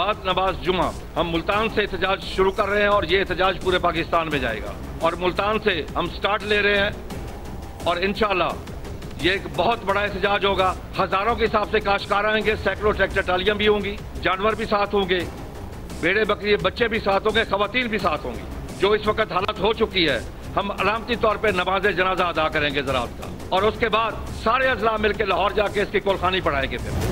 बाद नमाज जुमा हम मुल्तान से एहतजाज शुरू कर रहे हैं और ये एहतजाज पूरे पाकिस्तान में जाएगा। और मुल्तान से हम स्टार्ट ले रहे हैं और इंशाअल्लाह ये एक बहुत बड़ा एहतजाज होगा। हजारों के हिसाब से काश्तकार आएंगे, सैकड़ों ट्रैक्टर ट्रालियां भी होंगी, जानवर भी साथ होंगे, भेड़े बकरी बच्चे भी साथ होंगे, खवातीन भी साथ होंगी। जो इस वक्त हालत हो चुकी है, हम अलामती तौर पर नमाज जनाजा अदा करेंगे ज़राअत का और उसके बाद सारे अजला मिलकर लाहौर जाके इसकी कुलखानी पढ़ाएंगे। फिर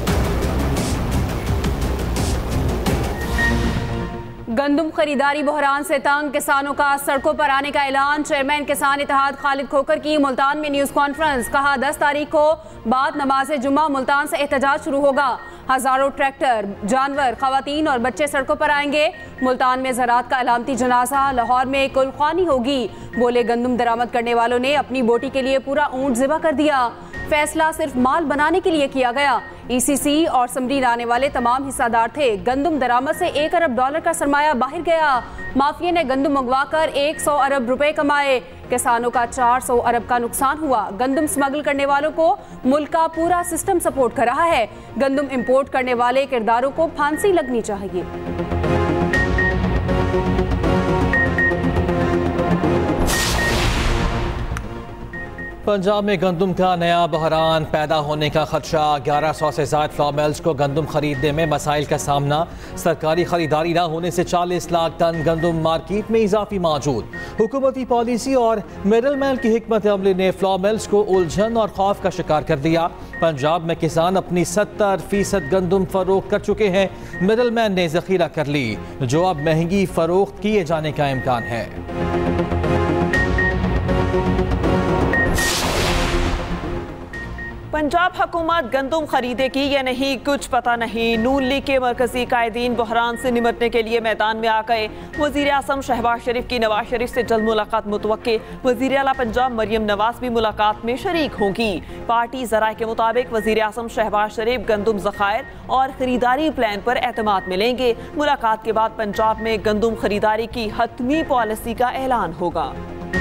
गंदुम खरीदारी बहरान से तंग किसानों का सड़कों पर आने का ऐलान। चेयरमैन किसान इत्तेहाद खालिद खोखर की मुल्तान में न्यूज़ कॉन्फ्रेंस। कहा 10 तारीख को बाद नमाज जुम्मा मुल्तान से एहतजाज शुरू होगा। हजारों ट्रैक्टर, जानवर, खवातीन और बच्चे सड़कों पर आएंगे। मुल्तान में ज़राअत का अलामती जनाजा, लाहौर में कुलखानी होगी। बोले गंदुम दरामद करने वालों ने अपनी बोटी के लिए पूरा ऊंट ज़िबा कर दिया। फैसला सिर्फ माल बनाने के लिए किया गया। ECC और समरी लाने वाले तमाम हिस्सादार थे। गंदुम दरामद से $1 अरब का सरमाया बाहर गया। माफिया ने गंदुम मंगवाकर 100 अरब रुपए कमाए। किसानों का 400 अरब का नुकसान हुआ। गंदुम स्मगल करने वालों को मुल्क का पूरा सिस्टम सपोर्ट कर रहा है। गंदुम इंपोर्ट करने वाले किरदारों को फांसी लगनी चाहिए। पंजाब में गंदुम का नया बहरान पैदा होने का खदशा। 1100 से ज़ायद फ्लॉर मिल्स को गंदुम खरीदने में मसाइल का सामना। सरकारी खरीदारी न होने से 40 लाख टन गंदुम मार्केट में इजाफी मौजूद। हुकूमती पॉलिसी और मिडल मैन की हिकमत अमली ने फ्लॉर मिल्स को उलझन और खौफ का शिकार कर दिया। पंजाब में किसान अपनी 70% गंदुम फरोख्त कर चुके हैं। मिडल मैन ने जखीरा कर ली, जो अब महंगी फरोख्त किए जाने का इम्कान है। पंजाब हुकूमत गंदुम खरीदेगी या नहीं कुछ पता नहीं। नून लीग के मरकजी कायदीन बहरान से निपटने के लिए मैदान में आ गए। वज़ीर आज़म शहबाज शरीफ की नवाज शरीफ से जल्द मुलाकात मुतवक्के। वज़ीर आला पंजाब मरियम नवाज भी मुलाकात में शरीक होंगी। पार्टी ज़राए के मुताबिक वज़ीर आज़म शहबाज शरीफ गंदुम ज़खायर और खरीदारी प्लान पर एतमाद मिलेंगे। मुलाकात के बाद पंजाब में गंदुम खरीदारी की हतमी पॉलिसी का ऐलान होगा।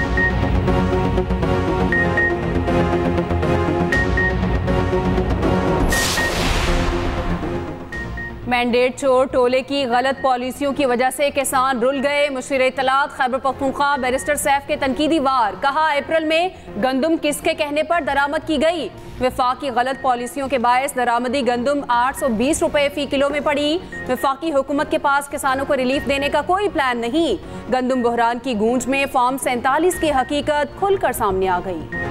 मैंडेट चोर टोले की गलत पॉलिसियों की वजह से किसान रुल गए। मुशीर इत्तलात खैबर पख्तूनख्वा बैरिस्टर सैफ के तनकीदी वार। कहा अप्रैल में गंदुम किसके कहने पर दरामद की गई। वफाकी गलत पॉलिसियों के बायस दरामदी गंदुम 820 रुपए फी किलो में पड़ी। वफाकी हुकूमत के पास किसानों को रिलीफ देने का कोई प्लान नहीं। गंदुम बहरान की गूंज में फॉर्म 47 की हकीकत खुलकर सामने आ गई।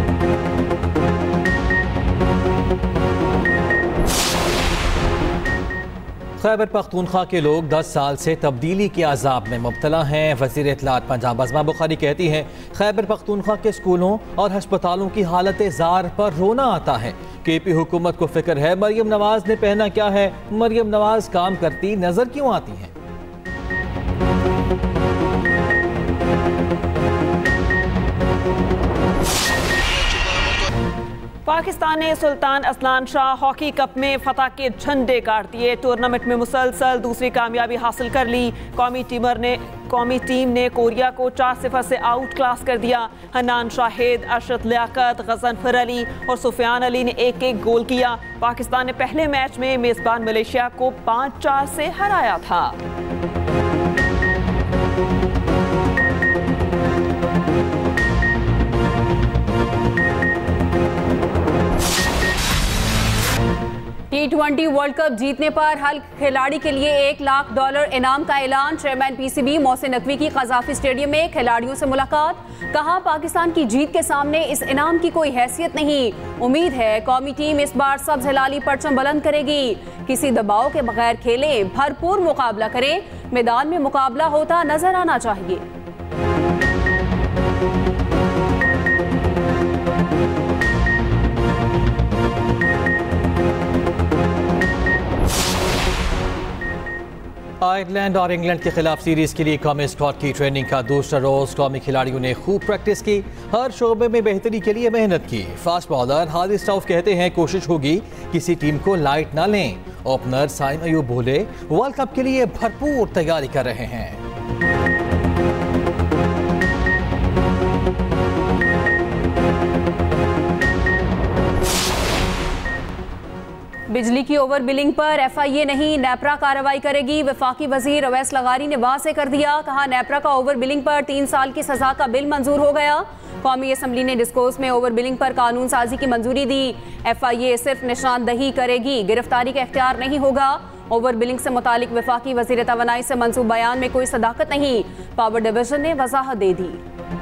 खैबर पख्तूनख्वा के लोग 10 साल से तब्दीली के अजाब में मुब्तला हैं। वज़ीर इत्तलात पंजाब अज़मा बुखारी कहती हैं, खैबर पख्तूनख्वा के स्कूलों और हस्पतालों की हालत ज़ार पर रोना आता है। KP हुकूमत को फिक्र है मरियम नवाज ने पहना क्या है। मरियम नवाज काम करती नजर क्यों आती हैं। पाकिस्तान ने Sultan Azlan Shah hockey cup में फतह के झंडे गाड़ दिए। टूर्नामेंट में मुसलसल दूसरी कामयाबी हासिल कर ली। कौमी टीम ने कोरिया को 4-0 से आउट क्लास कर दिया। हन्नान शाहिद, अरशद लियाकत, गजनफर अली और सुफियान अली ने 1-1 गोल किया। पाकिस्तान ने पहले मैच में मेजबान मलेशिया को 5-4 से हराया था। T20 वर्ल्ड कप जीतने पर हर खिलाड़ी के लिए $1 लाख इनाम का ऐलान। चेयरमैन PCB मोहसिन नकवी की कज़ाफी स्टेडियम में खिलाड़ियों से मुलाकात। कहा पाकिस्तान की जीत के सामने इस इनाम की कोई हैसियत नहीं। उम्मीद है कौमी टीम इस बार सब्ज़ हिलाली परचम बुलंद करेगी। किसी दबाव के बगैर खेलें, भरपूर मुकाबला करें। मैदान में मुकाबला होता नजर आना चाहिए। आयरलैंड और इंग्लैंड के खिलाफ सीरीज के लिए कौमी स्क्वाड की ट्रेनिंग का दूसरा रोज कौमी खिलाड़ियों ने खूब प्रैक्टिस की। हर शोबे में बेहतरी के लिए मेहनत की। फास्ट बॉलर हारिस राउफ कहते हैं कोशिश होगी किसी टीम को लाइट ना लें। ओपनर साइम अयूब बोले वर्ल्ड कप के लिए भरपूर तैयारी कर रहे हैं। बिजली की ओवर बिलिंग पर FIA नहीं नेपरा कार्रवाई करेगी। वफाकी वजीर अवैस लगारी ने वाज़ेह कर दिया, कहा नेपरा का ओवर बिलिंग पर 3 साल की सजा का बिल मंजूर हो गया। कौमी असम्बली ने डिस्कोर्स में ओवर बिलिंग पर कानून साजी की मंजूरी दी। FIA सिर्फ निशानदही करेगी, गिरफ्तारी का इख्तियार नहीं होगा। ओवर बिलिंग से मुतालिक वफाकी वजीर तवानाई से मंसूब बयान में कोई सदाकत नहीं, पावर डिवीजन ने वजाहत दे दी।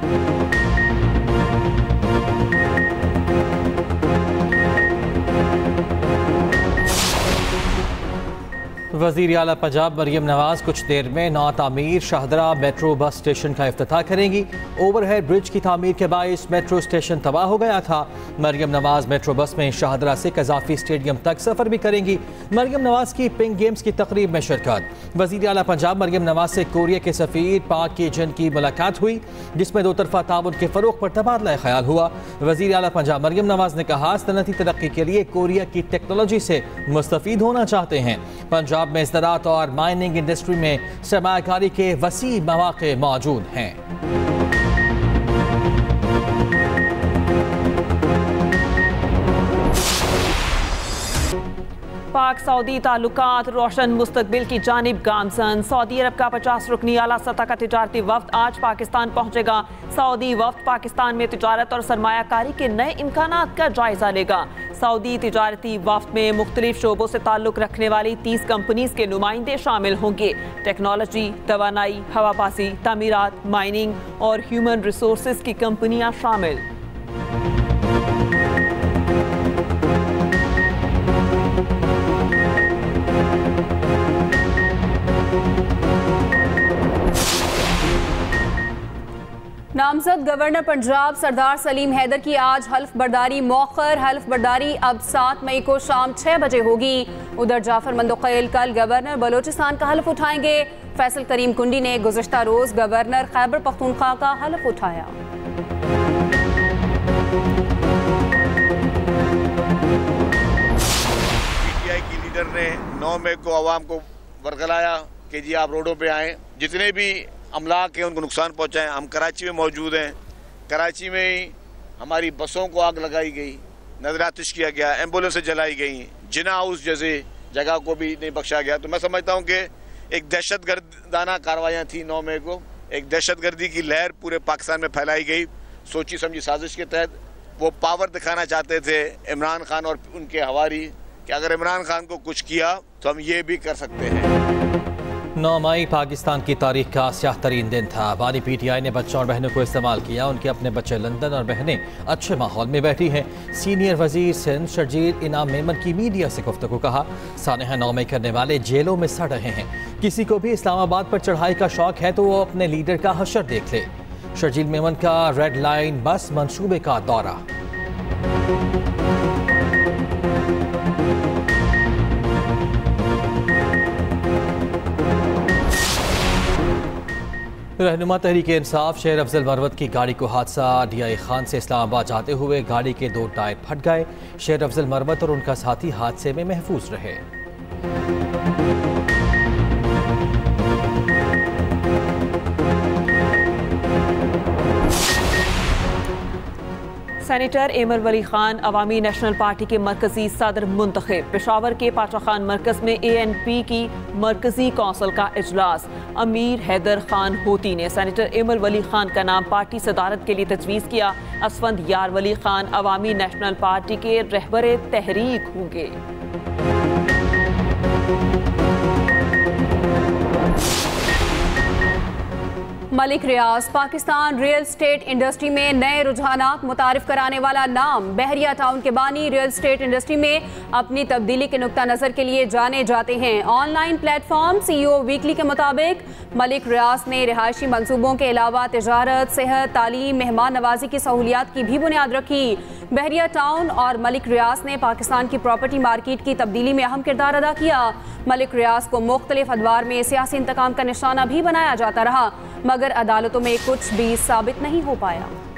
वज़ीर आला पंजाब मरियम नवाज कुछ देर में नौ तामीर शाहदरा मेट्रो बस स्टेशन का इफ्तिताह करेंगी। ओवरहेड ब्रिज की तामीर के बायस मेट्रो स्टेशन तबाह हो गया था। मरियम नवाज मेट्रो बस में शाहदरा से कजाफी स्टेडियम तक सफ़र भी करेंगी। मरियम नवाज की पिंक गेम्स की तकरीब में शिरकत। वज़ीर आला पंजाब मरियम नवाज से कोरिया के सफ़ीर पाक की जन की मुलाकात हुई, जिसमें दो तरफा ताउन के फ़रोग़ पर तबादला ख्याल हुआ। वज़ीर आला पंजाब मरियम नवाज ने कहा, सनअती तरक्की के लिए कोरिया की टेक्नोलॉजी से मुस्तफ़ीद होना चाहते हैं। पंजाब में ज़राअत और माइनिंग इंडस्ट्री में सरमायाकारी के वसी मौक़े मौजूद हैं। पाक सऊदी ताल्लुकात रोशन मुस्तकबिल की जानिब गामजन। सऊदी अरब का 50 रुकनी आला सतह का तिजारती वफ्द आज पाकिस्तान पहुंचेगा। सऊदी वफ्द पाकिस्तान में तिजारत और सरमायाकारी के नए इम्कानात का जायजा लेगा। सऊदी तिजारती वफ्द में मुख्तलिफ शोबों से ताल्लुक रखने वाली 30 कंपनीज के नुमाइंदे शामिल होंगे। टेक्नोलॉजी, तवानाई, हवाबाजी, तामीरात, माइनिंग और ह्यूमन रिसोर्सेज की कंपनियां शामिल। नामजद गवर्नर पंजाब सरदार सलीम हैदर की आज हल्फ बर्दारी मौखर। हल्फ बर्दारी अब 7 मई को शाम 6 बजे होगी। उधर जाफर मंदोक़ैल कल गवर्नर बलोचिस्तान का हल्फ उठाएंगे। फैसल करीम कुंडी ने गुज़िश्ता रोज गवर्नर खैबर पख्तूनख्वा का हल्फ उठाया। PTI की लीडर ने 9 मई को आवाम को बरगलाया कि जी आप रोडों पे आएँ, जितने भी अमलाक हैं उनको नुकसान पहुंचाएं। हम कराची में मौजूद हैं। कराची में ही हमारी बसों को आग लगाई गई, नजर आतिश किया गया, एम्बुलेंसें जलाई गई, जिना हाउस जैसे जगह को भी नहीं बख्शा गया। तो मैं समझता हूं कि एक दहशतगर्दाना कार्रवाइयाँ थी 9 मई को, एक दहशतगर्दी की लहर पूरे पाकिस्तान में फैलाई गई सोची समझी साजिश के तहत। वो पावर दिखाना चाहते थे इमरान खान और उनके हवारी कि अगर इमरान खान को कुछ किया तो हम ये भी कर सकते हैं। 9 मई पाकिस्तान की तारीख का स्याह तरीन दिन था। बानी PTI ने बच्चों और बहनों को इस्तेमाल किया। उनके अपने बच्चे लंदन और बहनें अच्छे माहौल में बैठी हैं। सीनियर वजीर सिंध शर्जील इनाम मेमन की मीडिया से गुफ्तगू कहा, सानहा 9 मई करने वाले जेलों में सड़ रहे हैं। किसी को भी इस्लामाबाद पर चढ़ाई का शौक है तो वो अपने लीडर का हशर देख ले। शर्जील मेमन का रेड लाइन बस मंसूबे का दौरा। रहनुमा तहरीक इंसाफ शेर अफजल मरवत की गाड़ी को हादसा। DI खान से इस्लामाबाद जाते हुए गाड़ी के 2 टायर फट गए। शेर अफजल मरवत और उनका साथी हादसे में महफूज रहे। Senator Aimal Wali Khan Awami National Party के मरकजी सदर मुंतखब। पेशावर के पाशा खान मरकज में ANP की मरकजी कौंसिल का इजलास। अमीर हैदर खान होती ने सेनेटर एमर वली खान का नाम पार्टी सदारत के लिए तजवीज़ किया। Asfandyar Wali Khan Awami National Party के रहबर तहरीक होंगे। Malik Riaz Pakistan real estate industry में नए रुझानात मुतारिफ कराने वाला नाम। बहरिया टाउन के बानी रियल स्टेट इंडस्ट्री में अपनी तब्दीली के नुक्ता नज़र के लिए जाने जाते हैं। ऑनलाइन प्लेटफॉर्म CEO वीकली के मुताबिक मलिक रियाज ने रिहायशी मंसूबों के अलावा तिजारत, सेहत, तालीम, मेहमान नवाजी की सहूलियात की भी बुनियाद रखी। बहरिया टाउन और मलिक रियाज ने पाकिस्तान की प्रॉपर्टी मार्केट की तब्दीली में अहम किरदार अदा किया। मलिक रियाज को मुख्तलिफ अदवार में सियासी इंतकाम का निशाना भी बनाया जाता रहा, मगर अदालतों में कुछ भी साबित नहीं हो पाया।